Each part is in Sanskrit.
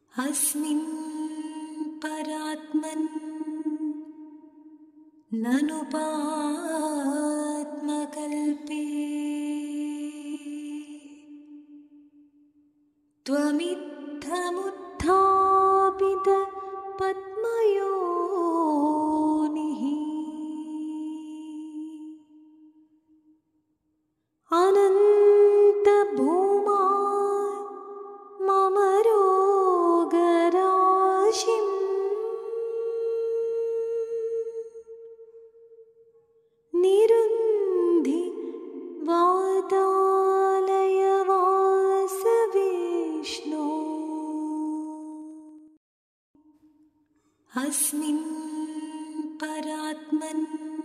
अस्मिन् परात्मन् ननुपात्मकल्पे त्वमित्थमुत्थापित पद्मयोनिः अनन्तभूमा मम रोगराशिम् निरुन्धि वातालय वासविष्णो। अस्मिन् परात्मन्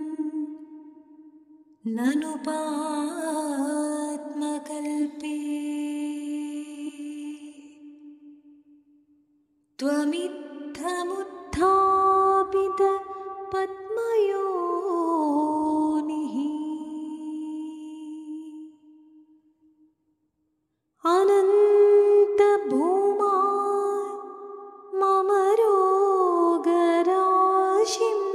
ननुपात्मकल्पे त्वमित्थमुत्थापित पद्मयोनिः अनन्तभूमा मम रोगराशिम्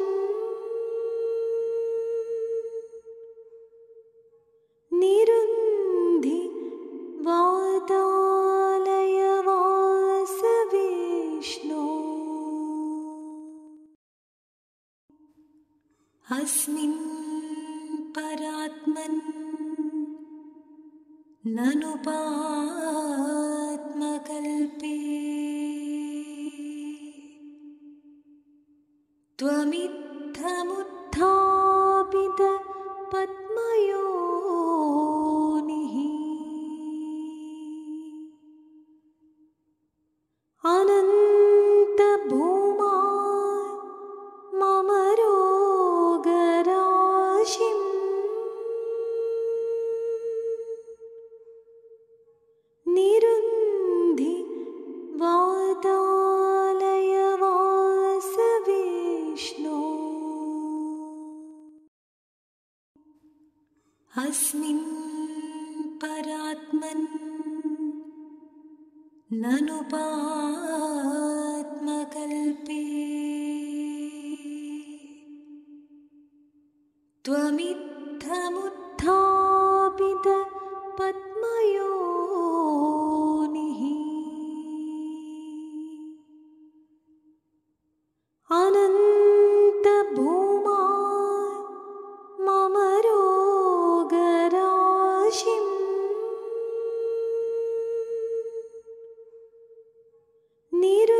निरुन्धि वातालय वासविष्णो। अस्मिन् परात्मन् ननुपात्मकल्पे त्वमित्थमुत्थापित पद्मयोनिः अनन्तभूमा मम रोगराशिम् निरुन्धि वातालय वासविष्णो। अस्मिन् परात्मन् ननुपात्मकल्पे त्वमित्थमुत्थापित पद्मयोनिः अनन्तभूमा मम रोगराशिम् निरुन्धि